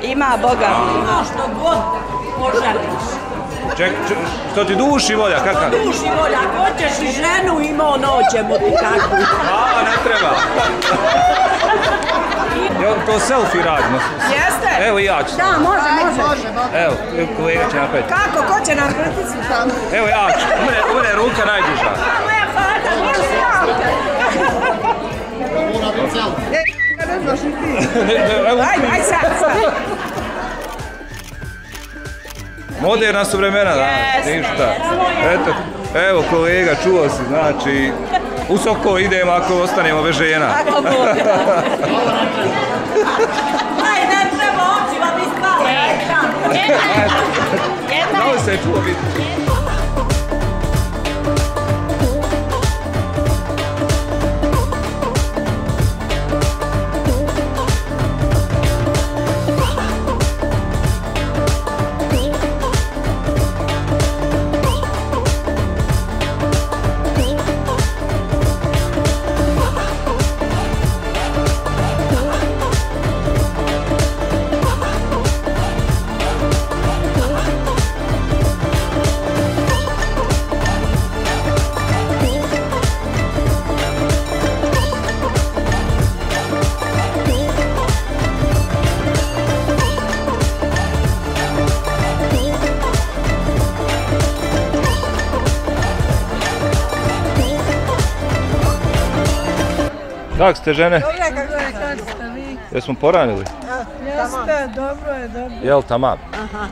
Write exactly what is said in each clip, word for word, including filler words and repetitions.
Ima, Boga. Ima što god poželiš. Ček, što ti duši volja, kakav? Duši volja, ako hoćeš i ženu imao, noćemo ti kakvu. A, ne treba. Jel to selfie radimo? Jeste? Evo i ja ću. Da, može, može. Evo, kolega će napraviti. Kako, ko će nam pritisnuti tamo? Evo ja ću, u mene je ruka najduža. Moja fata, može ja. Ne znaš i ti. Ajde, ajde sad, sad. Moderna su vremena, da, ništa. Eto, evo kolega, čuo si, znači, u Soko idemo ako ostanemo bez žena. Ako Bog da. Aj, ne treba očima mi spala. Znao se je čuo biti. Kako ste žene? Dobro, kako ste vi? Jesmo poranili? Jeste, dobro je, dobro. Jel, tamam? Aha.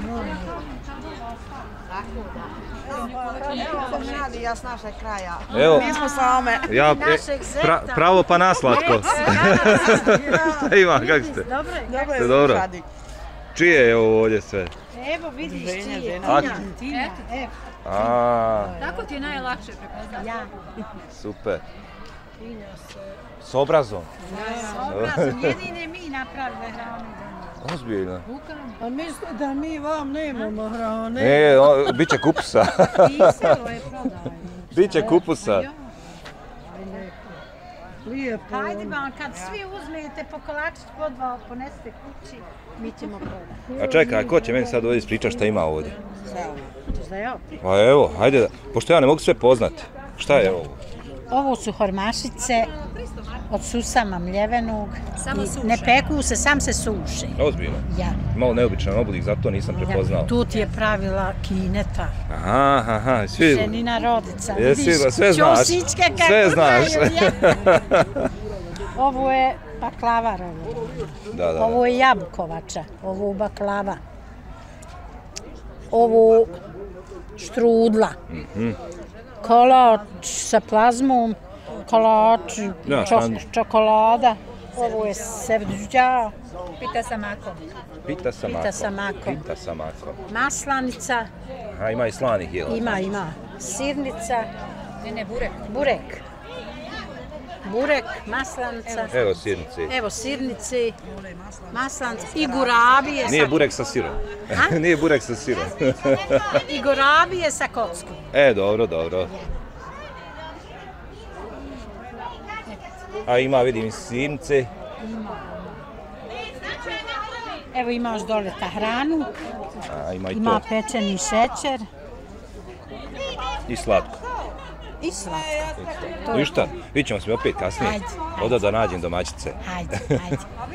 Evo, mladi, ja s našeg kraja. Evo. Mi smo same. Ja, pra, pravo pa naslatko. Šta ima, kako ste? Dobro je. Dobro Ste je, dobro? radi. Čije je ovo ovdje sve? Evo vidiš čije. žena. Tina, Tina, evo. A, Tako ti je najlakše prepoznati. Ja. super. Tina se. S obrazom? S obrazom, jedine mi napravile hranu. Ozbiljno. A misle da mi vam nemamo hrane. Ne, o, bit će kupusa. Pisalo je prodaj. Bit će kupusa. Lijepo. Hajde vam, kad svi uzmete po kolačić po dva, ponesete kući, mi ćemo prodati. A čekaj, ko će meni sad ovdje ispričati šta ima ovdje? Za ja. Pa evo, hajde, pošto ja ne mogu sve poznati. Šta je ovo? Ovo su hormašice od susama mljevenog. Samo I suše. ne peku se, sam se suše. Ozbiljno. Ja. Malo neobičan oblik, zato nisam prepoznao. Tu ti je pravila kineta. Aha, aha, svi... Ženina rodica. Jesi, Vidiš, sve znaš. ćosićke kako Sve znaš. znaju, ja. Ovo je baklavar. Ovo. Da, da, da. Ovo je jabukovača, ovo baklava. Ovo štrudla. Mhm. Kolač sa plazmom, kolač, Ja, čok, šan- čokolada. Ovo je sevdžđa, Pita sa makom. Pita sa makom. Pita sa makom. Pita sa makom. maslanica, Aha, ima i slanih jela. ima, ima. Sirnica, Ne, ne, burek. burek. Burek, maslanica. Evo sirnice. Evo sirnice, maslanica i gurabije. Nije sa, burek sa sirom. A? Nije burek sa sirom. I gurabije sa kockom. E, dobro, dobro. A ima, vidim, i sirnice. Evo imaš dole tahranu, A, ima i ima to. pečeni šećer I slatko. i slatko. Ništa, vidit ćemo se opet kasnije. Ajde, ajde. Oda da nađem domaćice. Hajde, hajde.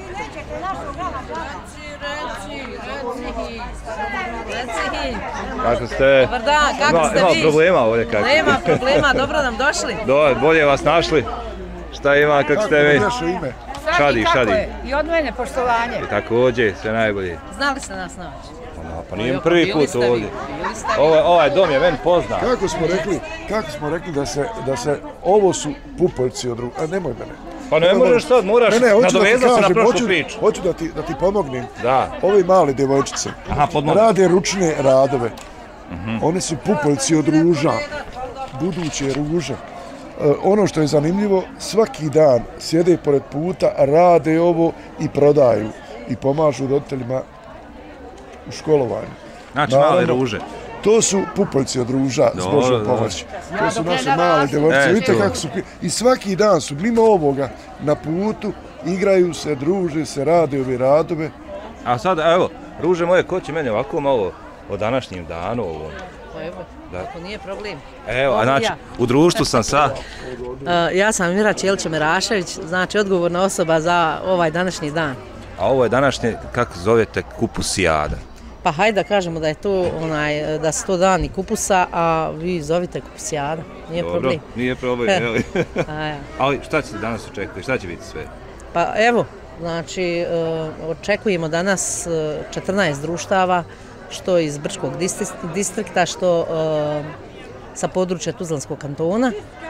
Kako ste? Dobar dan, kako Ima- ste ima vi? problema ovdje kako? Nema problema, dobro nam došli. Do, bolje vas našli. Šta ima, kako ste vi? ime? Šadi, šadi. I od mene poštovanje. I također, sve najbolje. Znali ste nas naći? Ono, pa nije prvi Bili put ste vi, ovdje. bili ste vi. Ovaj, ovaj dom je meni poznat. Kako smo rekli, kako smo rekli da se, da se, ovo su pupoljci od drugog, a nemoj mene. Pa ne možeš sad, moraš Ne, ne, hoću da ti nadovezati se na kažem, prošlu hoću, priču. hoću da ti, da ti pomognem. Da. Ovi mali djevojčice Aha, podmogni. rade ručne radove. One su pupoljci od ruža, buduće ruže. E, ono što je zanimljivo, svaki dan sjede pored puta, rade ovo i prodaju i pomažu roditeljima u školovanju. Znači male Naravno, ruže. To su pupoljci od ruža s Dobro, Božjom dobro. pomoći. To su naše male djevojčice. E, Vidite to. kako su... I svaki dan su mimo ovoga na putu, igraju se, druže se, rade ove radove A sad, evo, ruže moje, ko će meni ovako malo o današnjem danu ovom? Pa evo, Da. ako nije problem. Evo, a znači, u društvu sam sa... Uh, ja sam Mira Čelić-Merašević, znači odgovorna osoba za ovaj današnji dan. A ovo je današnje, kako zovete, kupusijada. Pa hajde da kažemo da je to onaj, da su to dani kupusa, a vi zovite kupusijada. Nije Dobro, problem. nije problem, jel? A, ja. Ali šta će se danas očekati, šta će biti sve? Pa evo, znači uh, očekujemo danas uh, četrnaest društava, što iz Brčkog distrikta, što uh, sa područja Tuzlanskog kantona.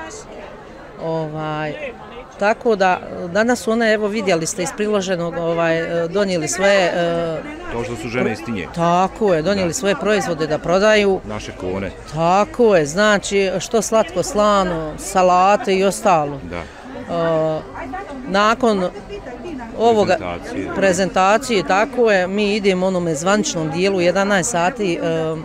Ovaj, tako da danas su one, evo vidjeli ste iz priloženog, ovaj, donijeli svoje... Uh, to što su žene iz Tinje. Tako je, donijeli svoje proizvode da prodaju. Naše kone. Tako je, znači što slatko, slano, salate i ostalo. Da. Uh, nakon ovoga prezentacije. prezentacije, tako je, mi idemo onome zvaničnom dijelu, jedanaest sati uh,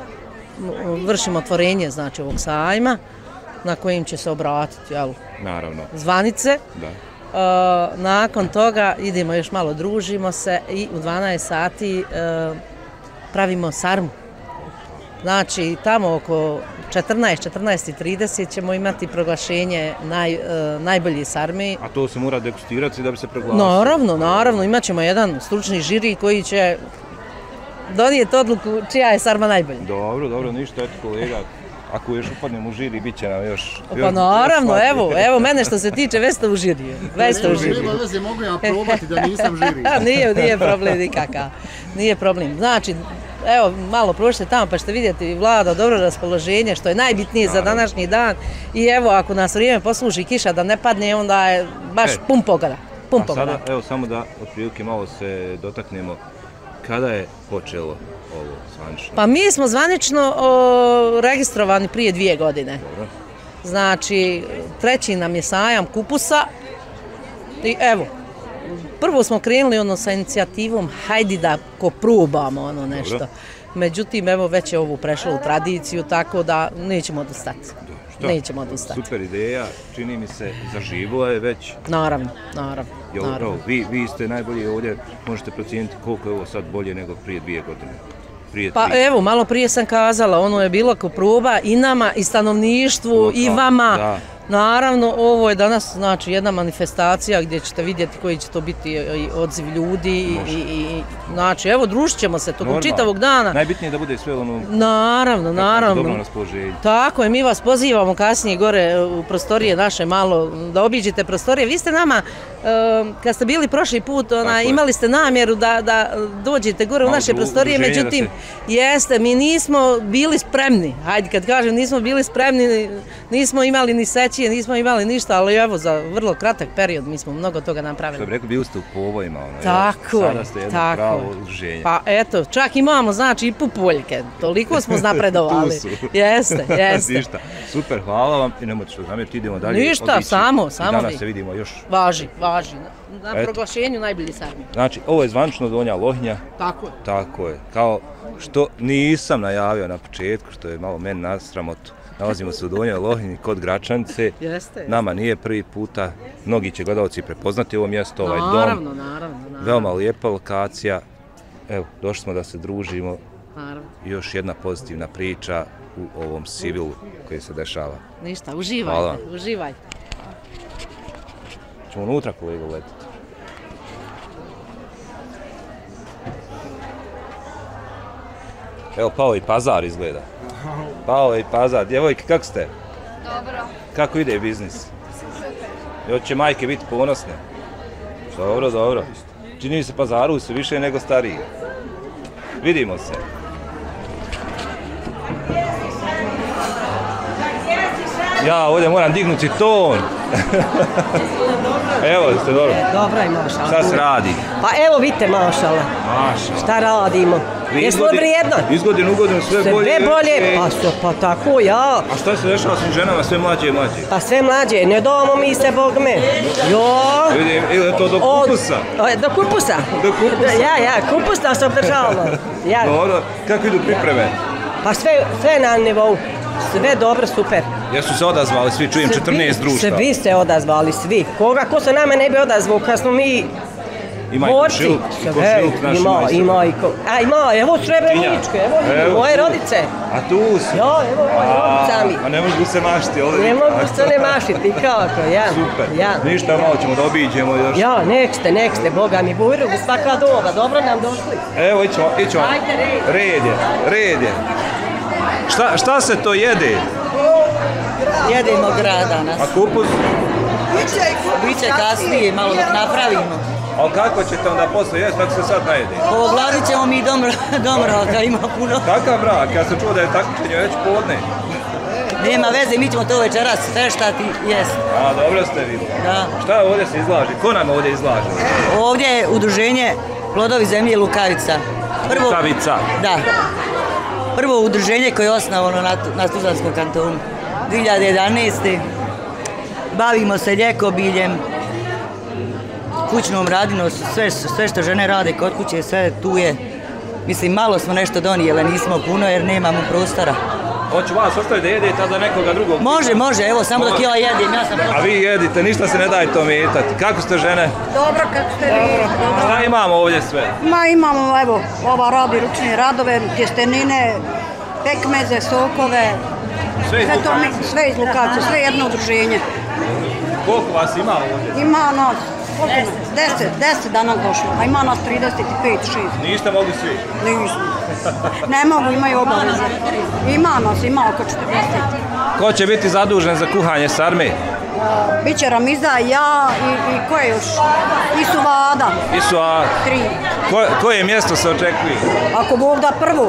vršimo otvorenje, znači, ovog sajma, na kojim će se obratiti, jel? Naravno. Zvanice. Da. Uh, nakon toga idemo još malo, družimo se i u dvanaest sati uh, pravimo sarmu. Znači, tamo oko četrnaest, četrnaest i trideset ćemo imati proglašenje naj, uh, najbolje sarme. A to se mora degustirati da bi se proglasilo? Naravno, naravno. Imat ćemo jedan stručni žiri koji će donijeti odluku čija je sarma najbolja. Dobro, dobro, ništa, eto kolega. Ako još upadnem u žiri, bit će nam još... Pa još, naravno, još evo, evo mene što se tiče, već ste u žiriju. Već ste u žiriju. Nema veze, mogu ja probati da nisam žiri. nije, nije problem nikakav. Nije problem. Znači, evo, malo prošli tamo pa ćete vidjeti vlada dobro raspoloženje, što je najbitnije za današnji dan. I evo, ako nas vrijeme posluži kiša da ne padne, onda je baš e, pun pogoda. Pun a pogoda. sada, evo, samo da otprilike malo se dotaknemo. Kada je počelo ovo zvanično? Pa mi smo zvanično o, registrovani prije dvije godine. Dobro. Znači, treći nam je sajam kupusa. I evo, prvo smo krenuli ono sa inicijativom hajdi da ko probamo ono nešto. Dobro. Međutim, evo već je ovo prešlo u tradiciju, tako da nećemo odustati. Što? Nećemo odustati. Super ideja, čini mi se, zaživila je već. Naravno, naravno. Jo, naravno. Vi, vi ste najbolji ovdje, možete procijeniti koliko je ovo sad bolje nego prije dvije godine. Prije pa tri. Evo, malo prije sam kazala, ono je bilo ko proba i nama, i stanovništvu, Lokal, i vama. Da. Naravno, ovo je danas znači, jedna manifestacija gdje ćete vidjeti koji će to biti odziv ljudi i, i, i znači, evo, družit ćemo se tokom čitavog dana. Najbitnije je da bude sve ono... Naravno, naravno. Dobro raspoloženje. Tako je, mi vas pozivamo kasnije gore u prostorije naše malo, da obiđete prostorije. Vi ste nama, kad ste bili prošli put, ona, imali ste namjeru da, da dođete gore malo u naše prostorije, međutim, se... jeste, mi nismo bili spremni. Hajde, kad kažem nismo bili spremni, nismo imali ni seć nismo imali ništa, ali evo za vrlo kratak period mi smo mnogo toga napravili. Što bi rekao, bili ste u povojima, ono, tako je, sada ste jedno tako. pravo udruženje. Pa eto, čak imamo, znači, i pupoljke, toliko smo napredovali. Jeste, jeste. Ništa, super, hvala vam i nemojte što zamjeriti, idemo dalje. Ništa, odići. samo, samo danas vi. se vidimo još. Važi, važi, na, na proglašenju najbolji sarmi. Znači, ovo je zvanično Donja Lohinja. Tako je. Tako je, kao što nisam najavio na početku, što je malo meni na sramotu. Nalazimo se u Donjoj Lohinji kod Gračanice. Jeste. Nama nije prvi puta, mnogi će gledalci prepoznati ovo mjesto, ovaj dom. Naravno, naravno, naravno. Veoma lijepa lokacija. Evo, došli smo da se družimo. Naravno. Još jedna pozitivna priča u ovom sivilu koji se dešava. Ništa, uživajte, Hvala. uživajte. Ćemo unutra kolega letiti. Evo, pao i pazar izgleda. Pao i pazar. Djevojke, kako ste? Dobro. Kako ide biznis? Super. Hoće majke biti ponosne? Dobro, dobro. Čini se pazaru su više nego stariji. Vidimo se. Ja ovdje moram dignuti ton. Evo, ste dobro. Dobro je, mašala. Šta se radi? Pa evo vidite, mašala. Mašala. Šta radimo? Jesmo vrijedno? Iz godine u godinu sve bolje. Sve bolje, pa, so, pa tako ja. A šta se dešava s ženama sve mlađe i mlađe? Pa sve mlađe, ne damo mi se, Bog me. Jo. Vidim, ili je to do kupusa? O, do kupusa? Do kupusa. Ja, ja, kupus nas obdržavamo. Ja. Dobro, kako idu pripreme? Pa sve, sve na nivou. Sve dobro, super. Jesu se odazvali svi, čujem četrnaest društva. Svi se odazvali, svi. Koga, ko se nama ne bi odazvao kad smo mi Ima i borci. komšiluk, i Sve, komšiluk naš ima, ima i ima i ko... A ima, evo Srebreničke, evo vidi, moje rodice. A tu su? Ja, evo moje rodicami. A ne mogu se mašiti ovdje. Ne mogu se ne mašiti, kako, ja. Super. Ja. Ništa, malo ćemo da obiđemo još. Ja, nek ste, nek ste, Boga mi bujru, svaka doba, dobro nam došli. Evo, ićemo, ićemo. Ajde, red. Red je, red je. Šta, šta se to jede? Jedemo grad danas. A kupus? Biće kasnije, malo dok napravimo. A kako ćete onda posle jesti, tako se sad najede? Ovladit ćemo mi dom, dom raka, ima puno. Kakav brak? Ja sam čuo da je takmičenje već podne. Nema veze, mi ćemo to večeras feštati, jesti. A, dobro ste vidjeli. Da. Šta ovdje se izlaži? Ko nam ovdje izlaže? Ovdje je udruženje Plodovi zemlje Lukavica. Prvo, Lukavica? Da. Prvo udruženje koje je osnovano na, na Tuzlanskom kantonu. dvije hiljade jedanaeste. Bavimo se ljekobiljem, kućnom radinom, sve, sve što žene rade kod kuće, sve tu je. Mislim, malo smo nešto donijele, nismo puno jer nemamo prostora. Hoću vas ostaviti da jedete, a da nekoga drugog... Može, može, evo, samo dok ja jedem, ja sam... A vi jedite, ništa se ne dajte ometati. Kako ste žene? Dobro, kako ste vi? Šta imamo ovdje sve? Ma imamo, evo, ova radi ručne radove, tjestenine, pekmeze, sokove. Sve iz Lukavice? Sve iz Lukavice, sve jedno udruženje. Koliko vas ima ovdje? Ima nas, deset, deset danas došlo, a ima nas trideset pet, šest. Niste mogli svi? Nismo. Ne mogu, imaju obaveze. Ima nas, ima oko četrdeset. Ko će biti zadužen za kuhanje sarme? Biće Ramiza, ja i, i ko je još? I Suvada. I su, a... Tri. Ko, koje mjesto se očekuje? Ako Bog da prvu.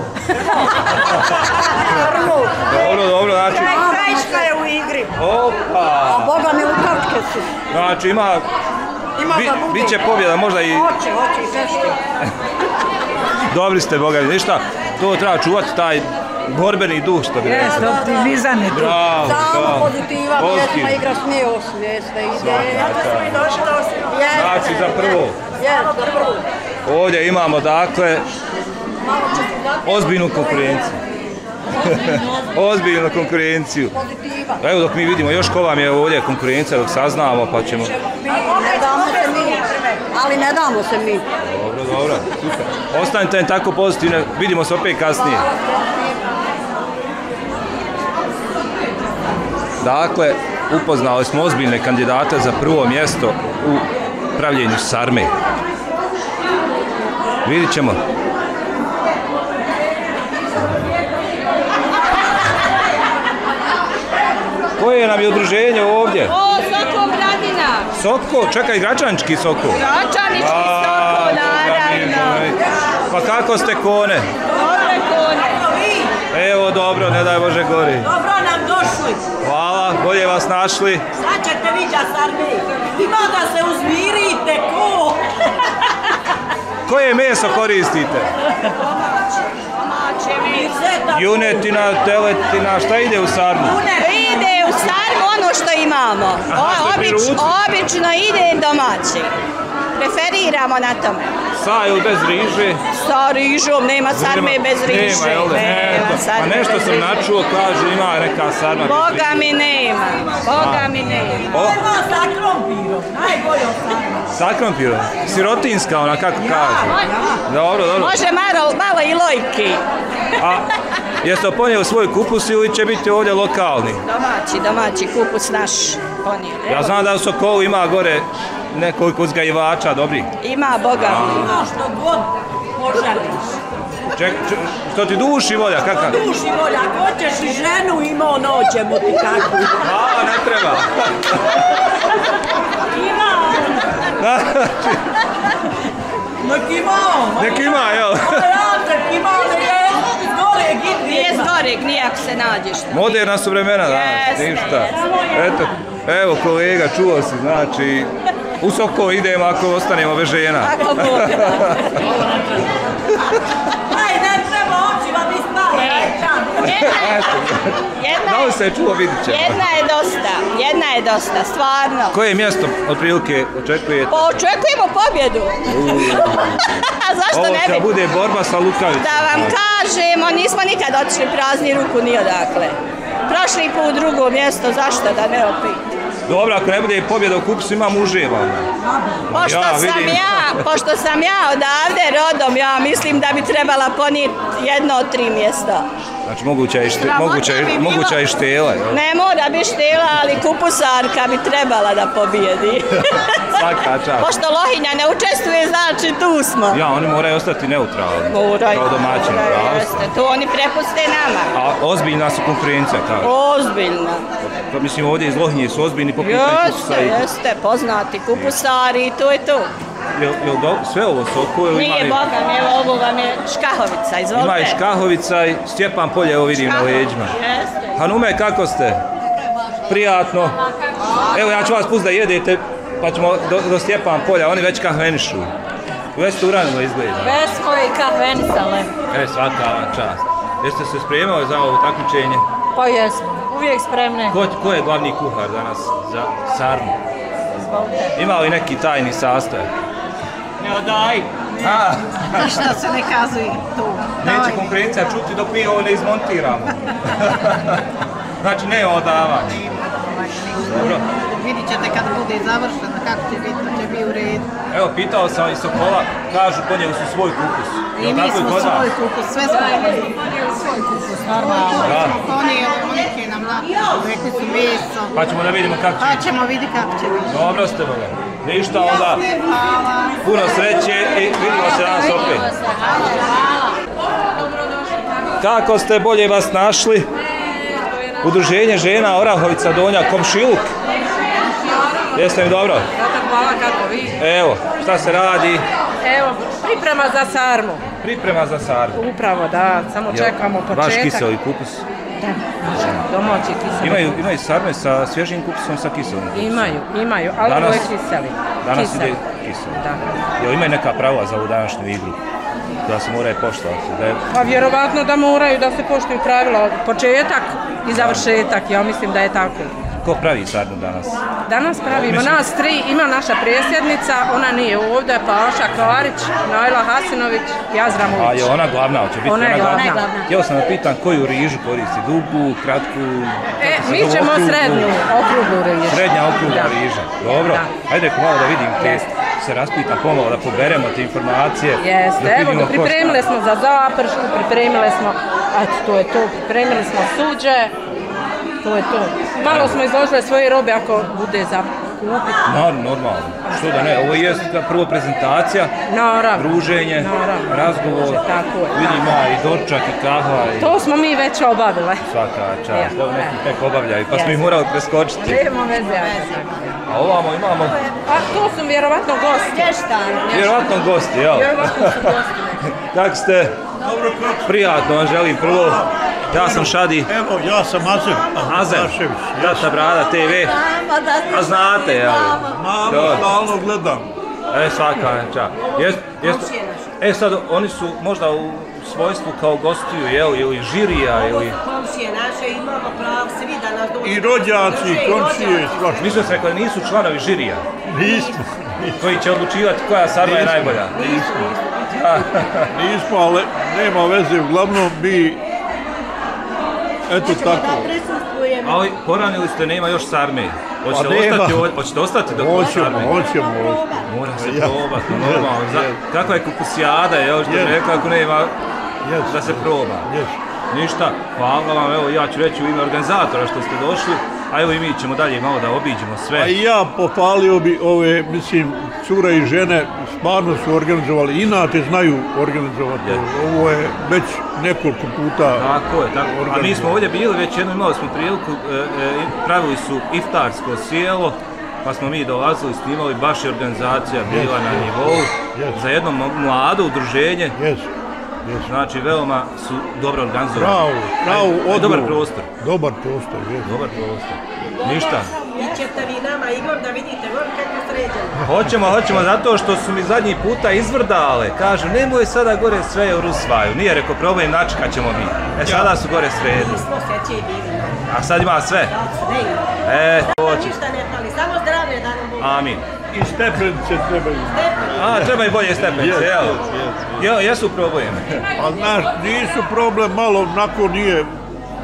Prvu. Dobro, dobro, znači... Krajiška je u igri. Opa! A Boga mi utrčke su. Znači ima... Ima Bi, da bude. biće pobjeda možda i... Hoće, hoće i fešti. Dobri ste, Boga mi. Ništa, to treba čuvati taj borbeni duh, što bi rekao. Jeste, optimizam je tu. Bravo, Samo bravo. pozitiva, pjesma, igra, smije, osmije, sve ide. Znači za prvo. Jeste, za prvu. Ovdje imamo, dakle, ozbiljnu konkurenciju. Ozbiljnu konkurenciju. Pozitiva. Evo dok mi vidimo još ko vam je ovdje konkurencija, dok saznamo pa ćemo... Ne damo se mi, ali ne damo se mi. Dobro, dobro, super. Ostanite tako pozitivne, vidimo se opet kasnije. Dakle, upoznali smo ozbiljne kandidate za prvo mjesto u pravljenju sarme. Vidit ćemo. Koje nam je udruženje ovdje? O, Soko Gradina. Soko? Čekaj, Gračanički Soko. Gračanički Soko, naravno. Pa kako ste kone? Dobre kone. Evo, dobro, ne daj Bože gori. Dobro nam došli. Hvala, bolje vas našli. Sad ćete vidjeti sarme. Ima da se uzmirite, ko? Koje meso koristite? Junetina, teletina, šta ide u sarmu? Ide u sarmu ono što imamo. Aha, što je pri Obič, ruci? obično ide domaći. Preferiramo na tome. Sa ili bez riže? Sa rižom, nema sarme bez riže. Nema, jel da? Nema Eto. sarme A nešto bez sam riže. načuo, kaže ima neka sarma bez riže. Boga mi nema. Boga mi nema. O, Sa krompirom, najboljom sarma. sa krompirom. Sirotinska ona, kako kaže. Dobro, dobro. Može malo, malo i lojki. A jeste ponijeli svoj kupus ili će biti ovdje lokalni? Domaći, domaći kupus naš ponijeli. Ja znam da u Sokolu ima gore nekoliko uzgajivača, dobri. Ima, Boga mi. Ima što god poželiš. Ček, ček, što ti duši volja, kakav? Duši volja, ako hoćeš i ženu ima, noćemo ti kakvu. A, ne treba. Ima. Nek ima. Nek ima, jel? Ja, nek ima, ne je iz goreg i Nije s goreg, nije ako se nađeš. Moderna su vremena danas, Jeste, ništa. jeste. Eto, evo kolega, čuo si, znači, u Soko idemo ako ostanemo bez žena. Ako Bog da. Aj, ne treba očima mi spala. Jedna Da je, li se je čuo, vidit ćemo. jedna je dosta, jedna je dosta, stvarno. Koje mjesto otprilike očekujete? Pa očekujemo pobjedu. A zašto Ovo ne će bi? bude borba sa Lukavicom. Da vam kažemo, nismo nikad otišli prazni ruku ni odakle. Prošli put drugo mjesto, zašto da ne opet? Dobro, ako ne bude pobjeda u kupusu, ima muževa. Pošto Ja, sam vidim. ja, pošto sam ja odavde rodom, ja mislim da bi trebala ponijeti jedno od tri mjesta. Znači moguća je šte, moguća je, moguća je štela. jel? Ne mora bi štela, ali kupusarka bi trebala da pobijedi. Svaka čast. Pošto Lohinja ne učestvuje, znači tu smo. Ja, oni moraju ostati neutralni. Moraju. Kao domaćini, Moraju, pravo ste. jeste. To oni prepuste nama. A ozbiljna su konkurencija, kaže. Ozbiljna. Pa mislim ovdje iz Lohinje su ozbiljni po pitanju kupusa. Jeste, i- jeste, poznati kupusari i to je to. Jel, jel do, sve ovo soko ili Nije ima, Boga, mi evo ovo vam je Škahovica, izvolite. ima i Škahovica i Stjepan Polje, evo vidim na leđima. Jeste. Hanume, kako ste? Prijatno. Evo ja ću vas pustiti da jedete, pa ćemo do, do Stjepan Polja, oni već kahvenišu. Već ste uranilo izgleda. Već smo i kahvenisale. E, svaka vam čast. Jeste se spremali za ovo takmičenje? Pa jesmo, uvijek spremne. Ko, ko je glavni kuhar danas za sarmu? Ima li neki tajni sastojak? Ne odaj! A, Ništa se ne kazuje tu. neće konkurencija čuti dok mi ovo ne izmontiramo. Znači ne odavanje. Dobro. Vidit ćete kad bude završeno kako će biti, to će biti u redu. Evo, pitao sam i Sokola, kažu ponijeli su svoj kupus. I Jel mi tako smo kod vas? svoj kupus, sve smo ponijeli svoj kupus, normalno. Da. Smo ponijeli, oni će nam dati, rekli su meso. Pa ćemo da vidimo kako će Pa biti. ćemo vidjeti kako će biti. Dobro ste, Boga. Ništa onda. Hvala. Puno sreće i vidimo se danas opet. Kako ste, bolje vas našli? Udruženje žena Orahovica Donja, komšiluk. Jeste mi dobro? Hvala, kako vi? Evo, šta se radi? Evo, priprema za sarmu. Priprema za sarmu. Upravo, da, samo čekamo početak. Vaš kiseli kupus? Da, domaći kiseli. Imaju, imaju sarme sa svježim kupusom, sa kiselim kupusom? Imaju, imaju, ali ovo je kiseli. Danas Kiseli. ide kiseli. Da. Jel imaju neka pravila za ovu današnju igru? Da se moraju poštovati? Da je... Pa vjerovatno da moraju da se poštuju pravila, početak i završetak, ja mislim da je tako. Ko pravi sarmu danas? Danas pravimo Mislim- nas tri, ima naša predsjednica, ona nije ovdje, Paša Klarić, Najla Hasinović, Jazramović. A je ona glavna, hoće biti Ona je glavna. Htio sam da pitan koju rižu koristi, dugu, kratku... E, kako se mi zove, ćemo okruglu? srednju, okruglu rižu. Srednja okrugla Da. riža, dobro. Da. Ajde malo da vidim te, Jeste. se raspitam pomalo, da poberemo te informacije. Jeste, da evo vidimo ko pripremili šta. smo za zapršku, pripremili smo, eto to je to, pripremili smo suđe, to je to. Malo smo izložili svoje robe ako bude za kupiti. Naravno, normalno. Što da ne, ovo je prvo prezentacija, Naravno. druženje, Naravno. razgovor, Tako je. vidimo i dočak i kahva i To smo mi već obavile. svaka čast. Ja. Evo neki tek obavljaju, pa smo Jeste. ih morali preskočiti. Nema veze. A ovamo imamo A to su vjerovatno gosti. vjerovatno gosti, jel? Vjerovatno su gosti. Kako ste? Prijatno vam želim prvo. Ja sam Šadi. Evo, ja sam Azem Azem, Ahmetašević. Tata Brada te ve. A znate, jel? Mamo, Dobro. stalno gledam. E, svaka čast. Jest, jest, e, sad, oni su možda u svojstvu kao gostiju, jel, ili žirija, ili... Komšije naše imamo pravo svi da nas dođu. I rođaci, i komšije, i svašta. Mislio sam rekao da nisu članovi žirija, Nismo, koji će odlučivati koja sarma je najbolja. nismo. Nismo, ali nema veze, uglavnom mi, eto tako. Ali poranili ste, nema još sarme. Hoćete Pa nema. ostati, ovdje- hoćete ostati dok bude Hoćemo, sarme? hoćemo. Mora se Ja. probati, normalno. Za, kakva je kupusijada, jel, što Jest. bi rekao, ako nema Jest. da se proba. Yes. Ništa, hvala vam, evo ja ću reći u ime organizatora što ste došli, a evo i mi ćemo dalje malo da obiđemo sve. A i ja pohvalio bi ove, mislim, cure i žene, stvarno su organizovali, inate znaju organizovati. Ovo je već nekoliko puta Tako je, tako. A mi organizovano. smo ovdje bili, već jednom imali smo priliku, e, e, pravili su iftarsko sjelo, pa smo mi dolazili, snimali, baš je organizacija bila na nivou, Yes. za jedno mlado udruženje, Yes. Yes. znači veoma su dobro organizovani. Bravo, bravo, Aj, aj, dobar odgovor. prostor, Dobar prostor, yes. dobar prostor. Ništa. Ićete vi nama Igor da vidite gor kako sređeno. Hoćemo, hoćemo, zato što su mi zadnji puta izvrdale. Kažu, nemoj sada gore sve u Rusvaju. Nije rekao, problem, načekat ćemo mi. E, sada su gore sredili. Nismo seće i bili. A sad ima sve. Ne ima. E, Nama hoće. ništa ne fali, samo zdravlje da nam bude. Amin. I stepenice trebaju. A, treba i bolje stepenice, Yes, jel? yes, yes. Jel, jesu problemi. A znaš, nisu problem, malo onako nije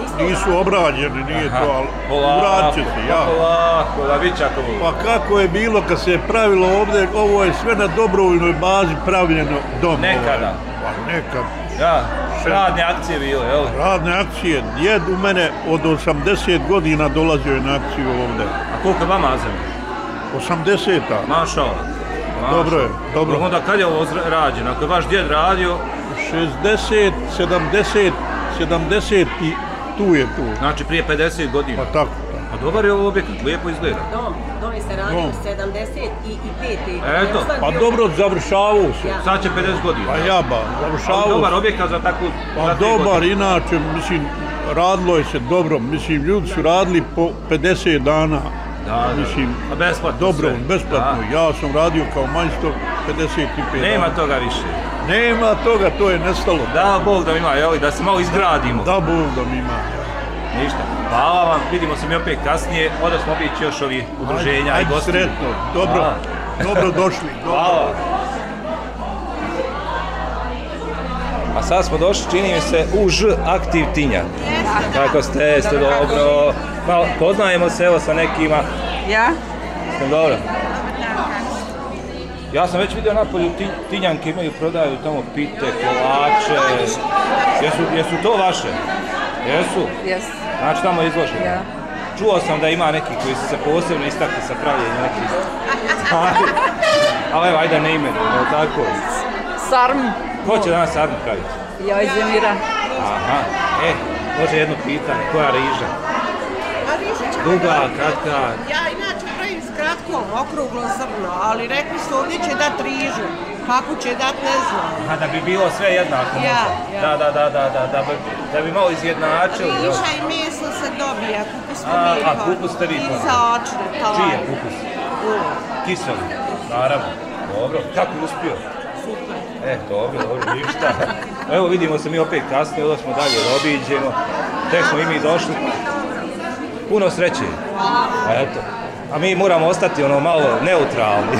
nisu obrađeni, nije to, ali uradit će se, ja. Polako, da vičakovu. Pa kako je bilo kad se je pravilo ovdje, ovo je sve na dobrovoljnoj bazi pravljeno dom. Nekada. Pa nekad. Da, radne akcije bilo, jel? Radne akcije. Djed u mene od osamdeset godina dolazio je na akciju ovdje. A koliko vama zemlje? osamdeseta. Mašao. Dobro je, dobro. Onda kad je ovo rađeno? Ako je vaš djed radio? šezdeset, sedamdeset, sedamdeset i tu je tu. Znači prije pedeset godina? Pa tako. A dobar je ovo objekat, lijepo izgleda. Dom, dom je se radio sedamdeset pete. Eto. Pa dobro, završavao se. Sad će pedeset godina. Pa jaba, završavao se. Dobar objekat za takvu... Pa dobar, inače, mislim, radilo je se dobro. Mislim, ljudi su radili po pedeset dana. Da, mislim, a besplatno dobro, sve. besplatno. Da. Ja sam radio kao majstor pedeset pet Nema dana. toga više. Nema toga, to je nestalo. Da, Bog da mi ima, jel, da se malo izgradimo. Da, Bog da mi ima, ja. Ništa. Hvala vam, vidimo se mi opet kasnije, onda smo obići još ovih udruženja ajde, i gostiju. Ajde, sretno, dobro, Hvala. dobro došli. Dobro. Hvala. A sad smo došli, čini mi se, u Ž Aktiv Tinjan. Kako ste, jeste dobro? Malo poznajemo se, evo sa nekima. Ja? Ste dobro? Ja sam već vidio napolju Tinjanke imaju, prodaju tamo pite, kolače. Jesu, jesu to vaše? Jesu? Jesu. Znači tamo izloženo? Ja. Čuo sam da ima neki koji su se posebno istakli sa pravljenjem nekih stvari. Ali evo, ajde ne imenujem, evo tako. Sarm. Ko će danas sarmu praviti? Ja iz Zemira. Aha, e, može jedno pitanje, koja riža? A riža će... Duga, kratka? Ja inače pravim s kratkom, okruglo zrno, ali rekli su ovdje će dat rižu. Kako će dat, ne znam. A da bi bilo sve jednako možda? Ja, ja. Da, da, da, da, da, da, bi, da bi malo izjednačili. Riža i meso se dobija, kupus smo A, mi a kupus ste vi I poneli? za očne, to Čiji je kupus? Kiseli, naravno. Dobro, kako je uspio? Super. E, dobro, dobro, ništa. Evo vidimo se mi opet kasnije, onda smo dalje obiđemo. Tek smo i mi došli. Puno sreće. Eto. A mi moramo ostati ono malo neutralni.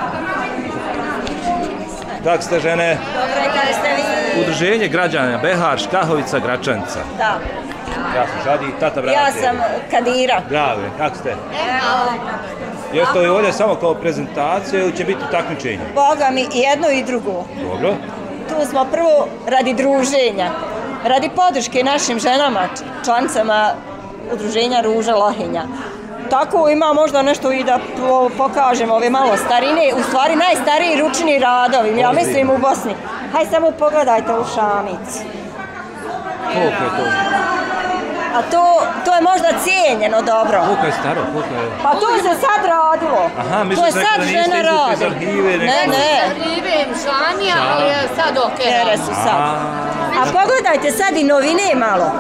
Kako ste, žene? Dobro, kada ste vi? Udruženje građana Behar, Škahovica, Gračanica. Da. Ja sam Žadi, tata Branatelj. Ja sam Kadira. Bravo, kako ste? Jeste li ovdje samo kao prezentacija ili će biti takmičenje? Boga mi i jedno i drugo. Dobro. Tu smo prvo radi druženja, radi podrške našim ženama, članicama udruženja Ruža Lahinja. Tako ima možda nešto i da pokažemo ove malo starine, u stvari najstariji ručni radovi, ja mislim u Bosni. Hajde samo pogledajte u šamici. Koliko je to? A to, to je možda cijenjeno dobro. Koliko je staro? Koliko je... Pa to se sad radilo. Aha, to mislim je da sad niste žena izvukli radi. iz arhive. Ne, ne. Arhive, žanija, ali je sad okej. Kere su sad. A pogledajte sad i novine malo.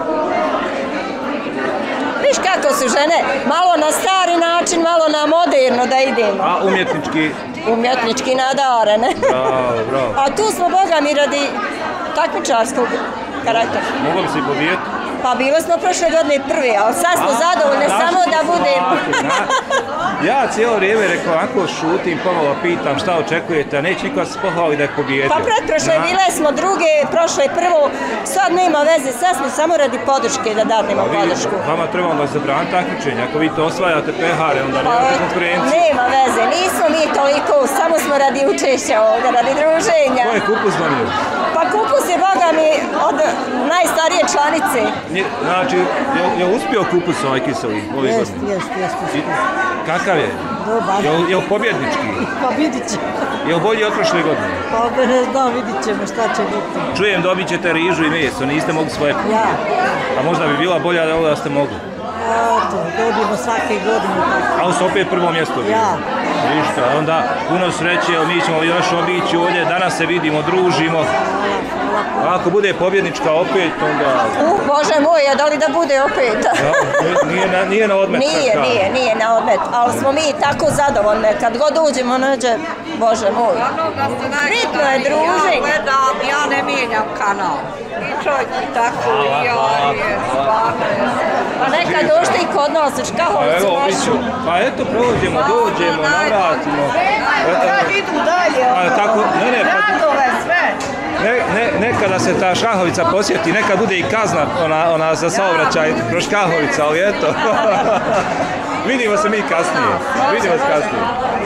Viš kako su žene, malo na stari način, malo na moderno da idemo. A umjetnički? Umjetnički nadarene. Bravo, bravo. A tu smo, Boga mi, radi takmičarskog karaktera. Moglo bi se i pobijeti? Pa bile smo prošle godine prvi, ali sad smo zadovoljne samo da budemo. Ja cijelo vrijeme rekao, ako šutim, pomalo pitam šta očekujete, a neće niko se pohvali da je pobijedio. Pa pretprošle bile smo druge, prošle prvo, sad nema veze, sad smo samo radi podrške da dadnemo podršku. Vama treba onda zabraniti takmičenje, ako vi to osvajate pehare, onda nemate konkurencije. Nema veze, nismo mi toliko, samo smo radi učešća ovdje, radi druženja. Ko je kupus donio? Pa kupus je, Boga mi, od najstarije članice. Znači, je li uspio kupus ovaj kiseli ove godine? Jest, jest, jest. Kakav je? Dobar. Je li pobjednički? Pa vidit ćemo. Je li bolji od prošle godine? Pa ne znam, vidit ćemo šta će biti. Čujem, dobit ćete rižu i meso, niste mogli svoje. Ja. A možda bi bila bolja da ovo da ste mogli? Eto, dobijemo svake godine tako. A on se opet prvo mjesto bio? Ja. Ništa, onda puno sreće, mi ćemo još obići ovdje, danas se vidimo, družimo. A ako bude pobjednička opet, onda... Uh, Bože moj, a da li da bude opet? Ja, nije, na, nije na odmet. Nije, nije, nije na odmet, ali smo mi tako zadovoljne. Kad god uđemo, nađe, Bože moj. Bitno je druženje. Ja gledam, ja ne mijenjam kanal. I čovjek i tako, i ja, je, stvarno je. Pa nekad došte i kod nas u Škahovicu našu. Pa eto, prođemo, dođemo, navratimo. Kad idu dalje, A tako, ne, ne, pa... radove sve. ne, ne, nekada se ta Šahovica posjeti, nekad bude i kazna ona, ona za saobraćaj kroz Šahovica, ali eto. Vidimo se mi kasnije. Vidimo se kasnije.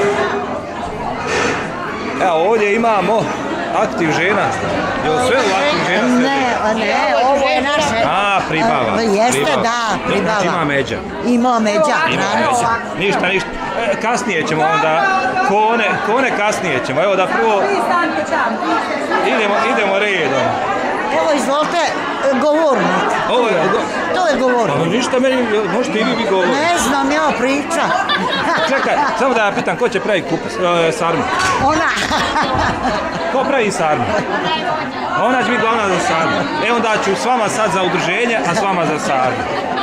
Evo, ovdje imamo aktiv žena. Je li sve u aktiv žena? Ne, ne, ovo je naše. A, pribava. Jeste, pribava. da, pribava. Znači ima međa. Ima međa, granica. Ništa, ništa. E, kasnije ćemo onda, kone, kone kasnije ćemo. Evo da prvo idemo, idemo redom. Evo, izvolite, govornik. Ovo je, go... To je govornik. Ali ništa meni, možete i vi vi govoriti. Ne znam, ja priča. Čekaj, samo da ja pitam, ko će pravi kupus, e, sarmu? Ona. Ko pravi sarmu? A ona će biti glavna za sarmu. E onda ću s vama sad za udruženje, a s vama za sarmu.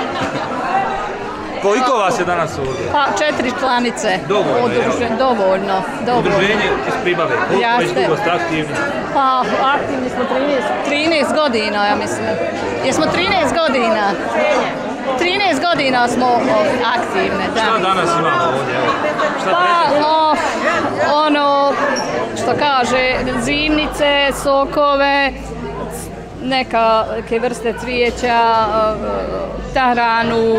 Koliko vas je danas ovdje? Pa četiri članice. Dovoljno, Udruže, jel? Dovoljno, dovoljno. Udruženje iz Pribave. Koliko već dugo ste aktivni? Pa aktivni smo trinaest, trinaest godina, ja mislim. Jesmo trinaest godina? trinaest godina smo o, aktivne, da. Šta danas imamo ovdje? Šta pa, o, ono, što kaže, zimnice, sokove, neke vrste cvijeća, tahranu,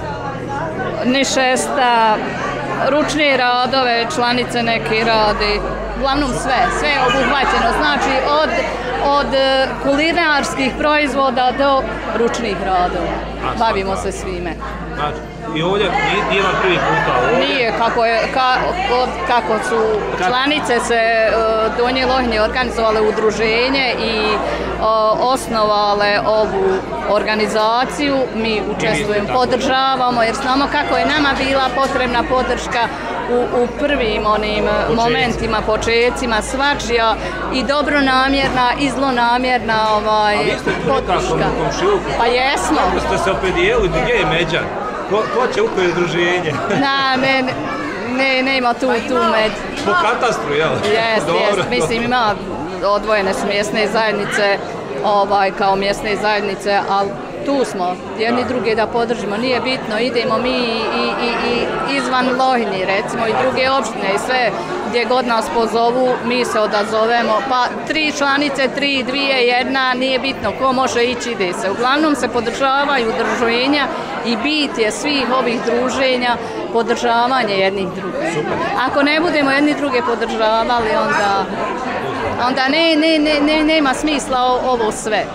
nišesta, ručne radove, članice neki radi, uglavnom sve, sve je obuhvaćeno, znači od, od kulinarskih proizvoda do ručnih radova, bavimo se svime. Znači, i ovdje nije vam prvi puta ovdje? Nije, kako, je, ka, od, kako su članice se uh, Donje Lohinje organizovale udruženje i uh, osnovale ovu organizaciju, mi učestvujemo, podržavamo jer znamo kako je nama bila potrebna podrška u, u prvim onim Počeci. momentima, počecima, svačija i dobronamjerna i zlonamjerna ovaj, podrška. Pa jesmo. Kako ste se opredijeli, gdje je međa? Ko, ko će u koje udruženje? Na, ne, ne, nema tu, tu među. Po katastru, jel? Jest, jest. Mislim, ima odvojene su mjesne zajednice, ovaj, kao mjesne zajednice, ali tu smo, jedni druge da podržimo, nije bitno, idemo mi i, i, i izvan Lohinji, recimo, i druge opštine i sve, gdje god nas pozovu, mi se odazovemo, pa tri članice, tri, dvije, jedna, nije bitno, ko može ići, ide se. Uglavnom se podržavaju udruženja i bit je svih ovih druženja podržavanje jednih drugih. Ako ne budemo jedni druge podržavali, onda, onda ne, ne, ne, ne, nema smisla ovo sve.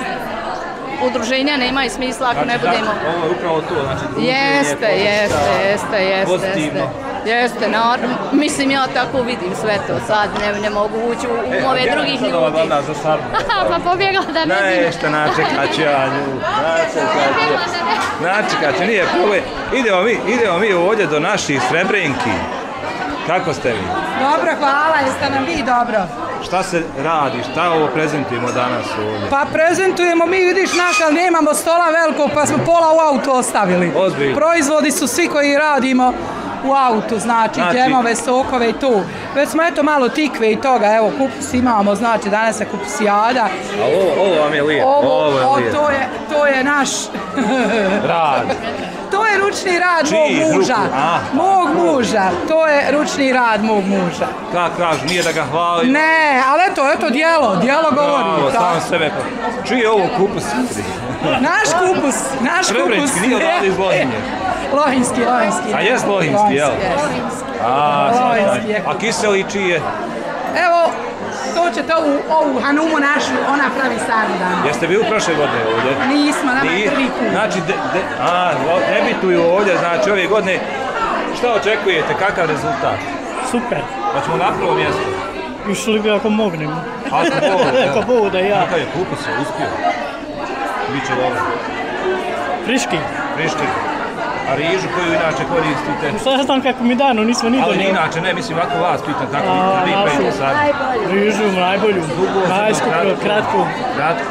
Udruženja nemaju smisla ako ne budemo... Ovo je upravo to, znači druženje, jeste, jeste, jeste, jeste, pozitivno. Jeste, naravno, mislim ja tako vidim sve to, sad ne, ne mogu ući u umove e, drugih ljudi. Evo, gdje za sarmu? Pa pobjegla da ne vidim. Nešto, načekat ću ja nju, načekat ću, načekat ću, nije problem. Idemo mi, idemo mi ovdje do naših Srebrenki. Kako ste vi? Dobro, hvala, jeste nam vi dobro. Šta se radi, šta ovo prezentujemo danas ovdje? Pa prezentujemo, mi vidiš naš, ali nemamo stola velikog, pa smo pola u autu ostavili. Ozbiljno. Proizvodi su svi koji radimo u autu, znači, znači džemove, sokove i tu. Već smo eto malo tikve i toga, evo kupus imamo, znači danas je kupusijada. A ovo, ovo vam je lijep, ovo, ovo je o, lijep. To je, to je naš... rad. To je ručni rad Čiji, mog muža. Ah. Mog muža. To je ručni rad mog muža. Kako kažu, nije da ga hvali? Ne, ali eto, eto, dijelo, dijelo govori. Bravo, sam sebe. Čiji je ovo kupus? Naš kupus, naš kupus. Nije odavde iz Lohinje. Lohinski, lohinski. A jes lohinski, jel? A, lohinski. A kiseli čiji je? Evo, to ćete ovu, ovu Hanumu našu, ona pravi sarmu danas. Jeste bili prošle godine ovdje? Nismo, nama je prvi put. Znači, de, de, a, debituju ovdje, znači ove godine. Šta očekujete, kakav rezultat? Super. Pa ćemo na prvo mjesto. Išli bi ako mognemo. Ako bude, ako bude, ja. Kakav je kupus, je uspio? Biće dobro. Friški. Friški. A rižu koju inače koristite? Šta ja znam kako mi dano, nismo ni donijeli. Ali inače, ne, mislim, ako vas pitam kako vi pravite sad. Rižu, najbolju, najskuplju, kratku. Kratku.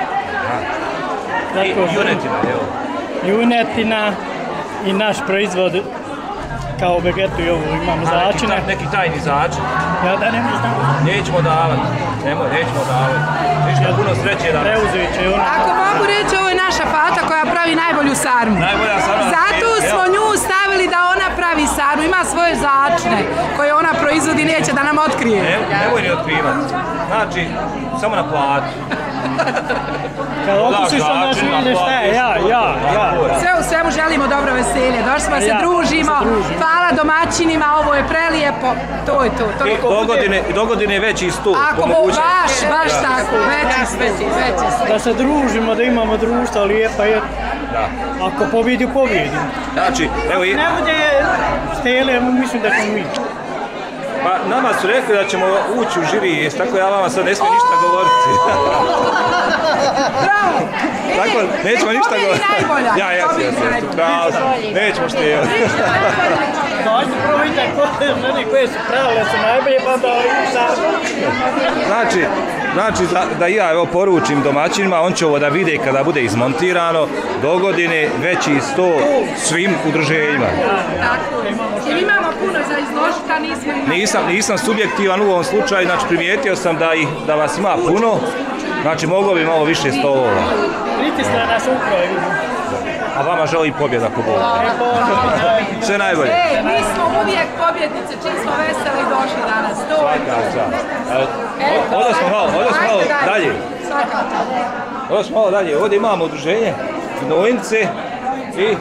I junetina, evo. Junetina i naš proizvod, kao vegetu i ovo, imamo začine. Neki, neki tajni začin. Ja da ne znam. Nećemo davati, Nemo, nećemo davati. Ništa, puno sreće danas. Preuzet će ona. Ako mogu reći, ovo je naša Fata koja pravi najbolju sarmu. Najbolja sarma. Zato smo nju stavili da ona pravi pravi sarmu, ima svoje začne koje ona proizvodi, neće da nam otkrije. Ne, nemoj ni otkrivati. Znači, samo na platu. Kad okusiš onda se vidiš šta je, ja, ja, ja. Sve u svemu želimo dobro veselje, došli smo se družimo, hvala domaćinima, ovo je prelijepo, to je to. I dogodine, dogodine veći sto. Ako mu baš, baš tako, veći sto, veći sto. Da se družimo, da imamo društva lijepa, jer ako pobjedi, pobjedi. Znači, evo i... Ne bude stele, mislim da ćemo mi. Pa nama su rekli da ćemo ući u žiri, tako ja vama sad ne smijem ništa govoriti. Bravo! Tako, nećemo ništa govoriti. Ja, ja, ja, nećemo štijeli. Dajte probajte meni koje su pravile su najbolje, pa da Znači, znači da ja evo poručim domaćinima, on će ovo da vide kada bude izmontirano, do godine veći sto svim udruženjima. Tako, jer imamo puno za izložiti, a nismo imali. Nisam, nisam subjektivan u ovom slučaju, znači primijetio sam da, ih, da vas ima puno, znači moglo bi malo više stolova. Pritisne nas upravo. A vama želim pobjeda ko Bog. Sve najbolje. E, mi smo uvijek pobjednice, čim smo veseli došli danas. To je to. Ovdje smo malo, ovdje smo malo dalje. Ovdje smo malo dalje. Ovdje imamo udruženje Gnojnice i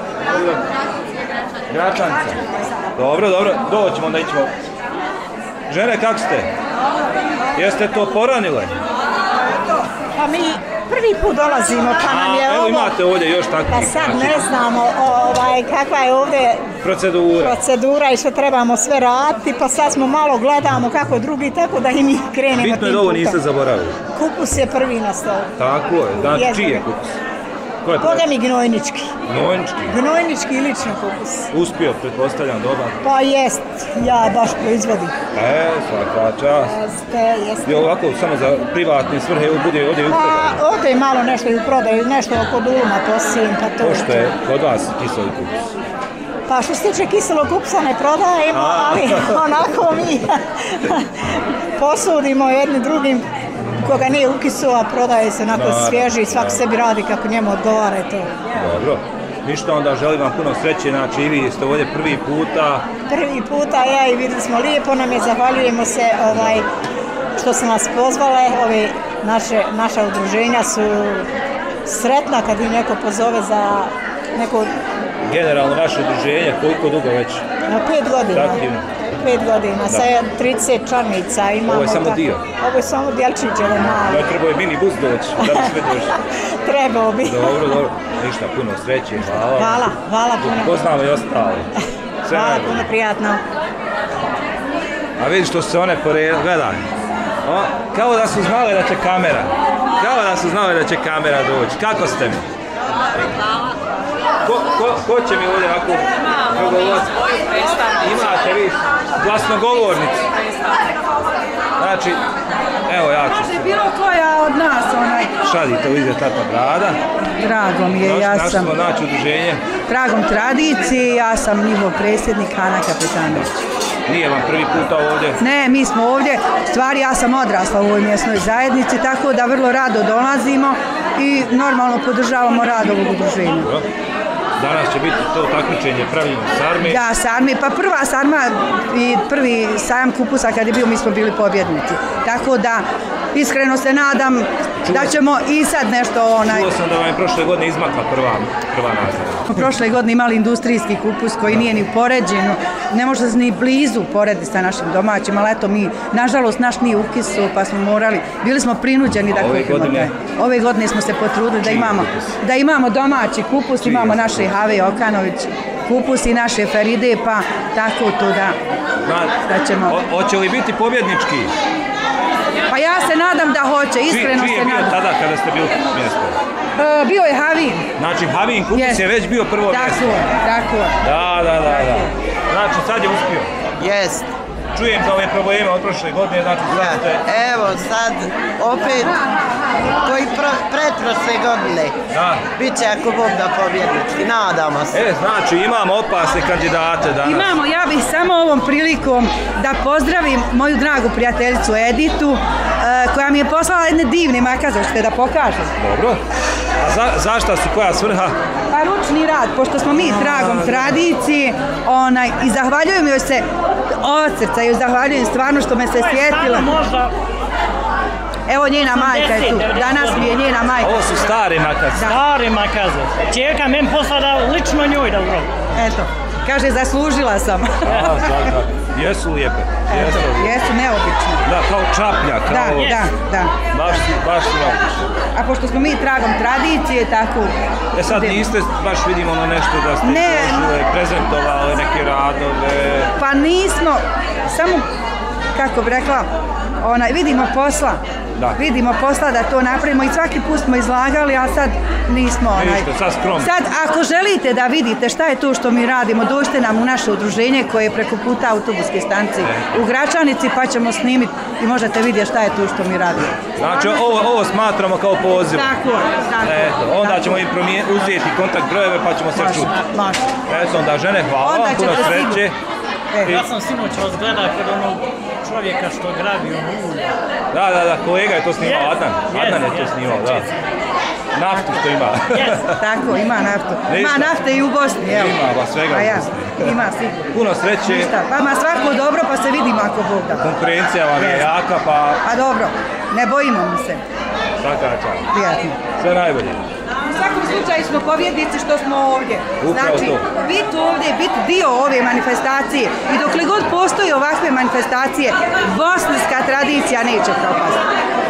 Gračance. Dobro, dobro, doćemo, onda ićemo. Žene, kako ste? Jeste to poranile? Pa mi prvi put dolazimo, pa nam je ovo... Evo imate ovdje još takvih. Pa sad ne znamo ovaj, kakva je ovdje procedura. procedura i što trebamo sve raditi, pa sad smo malo gledamo kako drugi, tako da i mi krenemo tim putom. Bitno je da ovo niste zaboravili. Kupus je prvi na stolu. Tako je, znači čiji je kupus? Boga mi gnojnički. Gnojnički? Gnojnički i lično kupus. Uspio, pretpostavljam, dobar. Pa jest, ja baš proizvodim. E, svaka čast. Jeste, jeste. I ovako, samo za privatne svrhe, bude ovdje u prodaju? Pa, ovdje je malo nešto i u prodaju, nešto oko duluma posim, pa to... Pošto je kod vas kiseli kupus? Pa što se tiče kiselog kupusa ne prodajemo, ali onako mi posudimo jedni drugim. Koga nije ukisu, a prodaje se onako svježi i svako sebi radi kako njemu odgovara i to. Dobro. Ništa, onda želim vam puno sreće, znači i vi ste ovdje prvi puta. Prvi puta, ja i videli smo lijepo nam je, zahvaljujemo se ovaj, što su nas pozvale, ove naše, naša udruženja su sretna kad im neko pozove za neko... Generalno vaše udruženje, koliko dugo već? Na pet godina. Aktivno. Pet godina, sa trideset članica imamo. Ovo je samo tako, dio? Ovo je samo djelčić jedan mali. Da trebao je minibus doći, da bi sve došli. Trebao bi. Dobro, dobro. Ništa, puno sreće, hvala. Hvala, hvala puno. Poznamo i ostali. Sve hvala, puno prijatno. A vidiš što se one poredile, gledaj. O, kao da su znali da će kamera. Kao da su znali da će kamera doći. Kako ste mi? Hvala. Ko, ko, ko će mi ovdje ovako progovoriti? Imate vi glasnogovornicu. Znači, evo ja ću se... Bilo koja od nas onaj... Šadi televizija Tata Brada. Drago mi je, ja sam... Našli smo naći udruženje. Tragom tradicije, ja sam njihov predsjednik Ana Kapetanović. Nije vam prvi puta ovdje? Ne, mi smo ovdje, stvari ja sam odrasla u ovoj mjesnoj zajednici, tako da vrlo rado dolazimo i normalno podržavamo rad ovog udruženja. Danas će biti to takmičenje pravilno sarme. Da, sarme, pa prva sarma i prvi sajam kupusa kad je bio, mi smo bili pobjednici. Tako da, iskreno se nadam da ćemo i sad nešto onaj... Čuo sam da vam je prošle godine izmakla prva, prva nagrada. Prošle godine imali industrijski kupus koji nije ni poređen, ne može se ni blizu porediti sa našim domaćim, ali eto mi, nažalost, naš nije ukisu, pa smo morali, bili smo prinuđeni da kupimo taj. Ove godine smo se potrudili da imamo, da imamo domaći kupus, imamo naše Have Okanović kupus i naše Feride, pa tako to da, da ćemo... Hoće li biti pobjednički? Pa ja se nadam da hoće, iskreno se nadam. Čiji je bio tada kada ste bili mjesto? Bio je Havin. Znači Havin kupus je već bio prvo mjesto? Tako je, tako je. Da, da, da, da. Znači sad je uspio? Jest. Čujem za ove probleme od prošle godine, znači znate... Evo sad, opet, koji pretprošle godine, bit će ako Bog da pobjednički, nadamo se. E, znači imamo opasne kandidate danas. Imamo, ja bih samo ovom prilikom da pozdravim moju dragu prijateljicu Editu, koja mi je poslala jedne divne makaze, hoćete da pokažem? Dobro. A za, zašta su, koja svrha? Pa ručni rad, pošto smo mi tragom tradicije, onaj, i zahvaljujem joj se od srca, joj zahvaljujem stvarno što me se sjetila. Evo njena majka je tu, danas mi je njena majka. Ovo su stare makaze. Stare makaze. Čeka men posla da lično njoj da urobi. Eto, kaže zaslužila sam. Aha, da, da. Jesu lijepe. Eto, jesu neobične. Da, kao čapnja, kao... Da, da, da. Baš su, baš su neobične. A pošto smo mi tragom tradicije, tako... E sad niste, baš vidimo ono nešto da ste ne, izložile, prezentovali neke radove... Pa nismo, samo, kako bi rekla, onaj, vidimo posla. Da. Vidimo posla da to napravimo i svaki put smo izlagali, a sad nismo onaj... Ništa, sad skromno. Sad, ako želite da vidite šta je to što mi radimo, dođite nam u naše udruženje koje je preko puta autobuske stanice u Gračanici, pa ćemo snimiti i možete vidjeti šta je to što mi radimo. Znači, ovo, ovo smatramo kao poziv. Tako, tako. Eto, onda ćemo im uzeti kontakt brojeve pa ćemo se čuti. Može. Eto, onda žene, hvala vam, puno sreće. E. Ja sam sinoć razgledao kod onog čovjeka što grabi ono ulje. Da, da, da, kolega je to snimao, yes. Adnan. Yes, Adnan je to yes, snimao, da. Naftu što ima. Yes. Tako, ima naftu. Ima nafte i u Bosni, evo. Ima, ba svega u Bosni. Ima, sigurno. Puno sreće. Ništa, vama svako dobro pa se vidimo ako Bog da. Konkurencija vam je jaka, pa... Pa dobro, ne bojimo mi se. Svaka čast. Prijatno. Sve najbolje. U svakom slučaju smo pobjednici što smo ovdje. Upravo znači, to. biti ovdje, biti dio ove manifestacije i dokle god postoji ovakve manifestacije, bosanska tradicija neće propasti.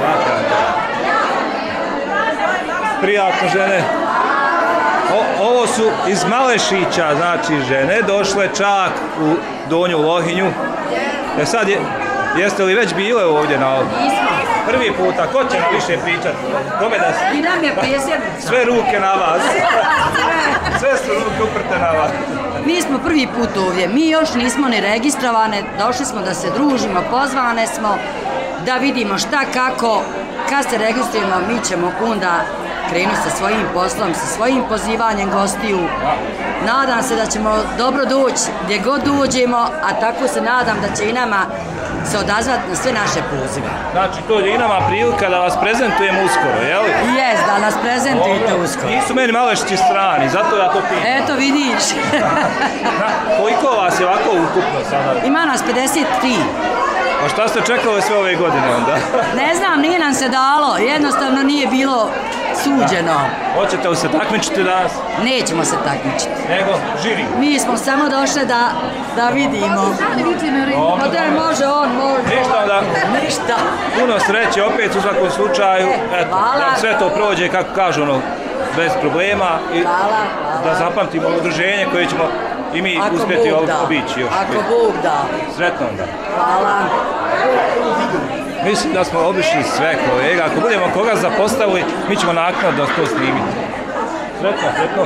Prijatno, žene. O, ovo su iz Malešića, znači žene, došle čak u Donju Lohinju. E sad, je, jeste li već bile ovdje na ovdje? Prvi puta, ko će nam više pričati? Kome da se... I nam je presjednica. Sve ruke na vas. Sve su ruke uprte na vas. Mi smo prvi put ovdje, mi još nismo ni registrovane, došli smo da se družimo, pozvane smo, da vidimo šta, kako, kad se registrujemo, mi ćemo onda krenuti sa svojim poslom, sa svojim pozivanjem gostiju. Nadam se da ćemo dobro doći gdje god dođemo, a tako se nadam da će i nama se odazvati na sve naše pozive. Znači, to je i nama prilika da vas prezentujemo uskoro, jel li? Jes, da nas prezentujete uskoro. Nisu meni Malešići strani, zato ja to pitam. Eto, vidiš. Koliko vas je ovako ukupno sada? Ima nas pedeset tri. A šta ste čekali sve ove godine onda? Ne znam, nije nam se dalo, jednostavno nije bilo suđeno. Hoćete li se takmičiti danas? Nećemo se takmičiti. Nego, žiri? Mi smo samo došli da, da vidimo. Pa da može on, može. Ništa onda? Ništa. Puno sreće, opet u svakom slučaju. Eto, da sve to prođe, kako kažu, ono, bez problema. I hvala, da zapamtimo udruženje koje ćemo i mi ako uspjeti Bog obići još. Ako Bog da. Sretno onda. Hvala. Mislim da smo obišli sve kolega. Ako budemo koga zapostavili, mi ćemo naknadno to snimiti. Sretno, sretno.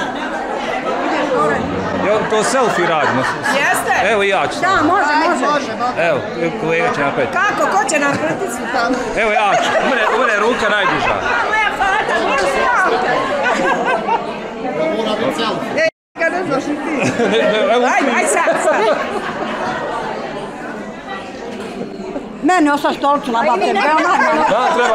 Ja, to selfie radimo. Jeste? Evo i ja ću. Da, može, može. može. Evo, kolega će napraviti. Kako? Ko će nam pritisnuti tamo? Evo ja ću. U mene, u mene je ruka najduža. Moja fata, može ja. Mora biti selfie. E, kad ne znaš i ti. Ajde, ajde sad, sad. Meni osta stolicu nabavite. Da, treba.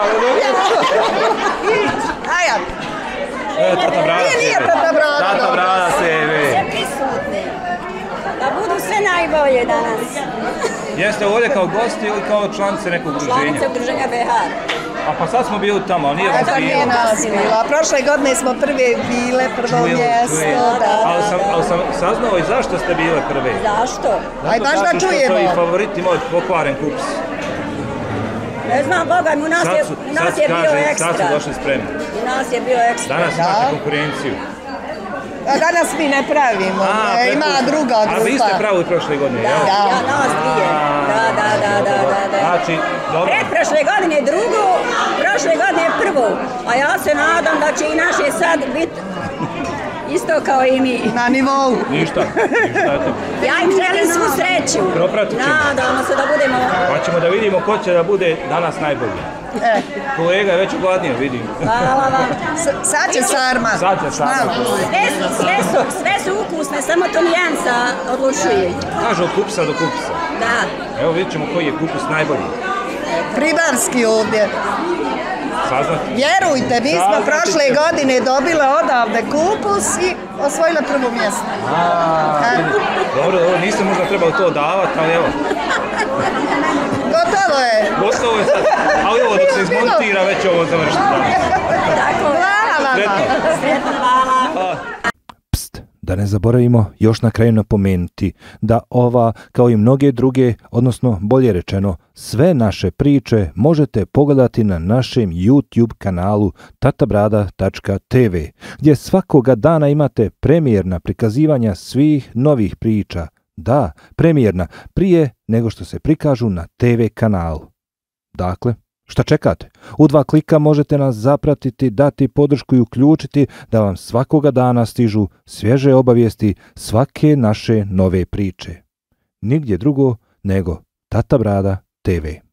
Ajde. E, tata Brada Nije, nije tata Brada. Tata Brada sebe. Sve prisutni. Da budu sve najbolje danas. Jeste ovdje kao gosti ili kao članice nekog udruženja? Članice udruženja B H. A pa sad smo bili tamo, nije vas bilo. Nije nas bila. Prošle godine smo prve bile, prvo mjesto. Ali sam, ali sam saznao i zašto ste bile prve. Zašto? Aj baš da čujemo. Zato što su i favoriti moj pokvaren kups. Ne znam, Boga, u nas je, u nas je bio ekstra. Sad su došli spremni. U nas je bio ekstra. Danas imate konkurenciju. A danas mi ne pravimo, A, ima druga grupa. A vi ste pravili prošle godine, da, jel? Da, ja nas dvije. Da, da, da, da, da, da. Znači, dobro. Pred prošle godine drugu, prošle godine prvu. A ja se nadam da će i naše sad biti isto kao i mi. Na nivou. Ništa, ništa. Ja im želim svu sreću. Propratit ćemo. Nadamo se da budemo... Pa ćemo da vidimo ko će da bude danas najbolji. E. Kolega je već ugladnio, vidim. Hvala vam. Sad će sarma. Sad će sarma. Sve su, sve su, sve su ukusne, samo to nijansa odlučuje. Kažu od kupsa do kupsa. Da. Evo vidjet ćemo koji je kupus najbolji. Pribarski ovdje. saznati. Vjerujte, mi smo prošle godine dobile odavde kupus i osvojile prvo mjesto. Dobro, dobro, niste možda trebali to davati, ali evo. Gotovo je. Gotovo je sad. Ali evo, dok se izmontira, već ovo završiti. Hvala vama. Sretno, hvala. Pst, da ne zaboravimo još na kraju napomenuti da ova, kao i mnoge druge, odnosno bolje rečeno, sve naše priče možete pogledati na našem YouTube kanalu tatabrada tačka t v, gdje svakoga dana imate premijerna prikazivanja svih novih priča. Da, premijerna, prije nego što se prikažu na te ve kanalu. Dakle, šta čekate? U dva klika možete nas zapratiti, dati podršku i uključiti da vam svakoga dana stižu svježe obavijesti svake naše nove priče. Nigdje drugo nego Tata Brada te ve.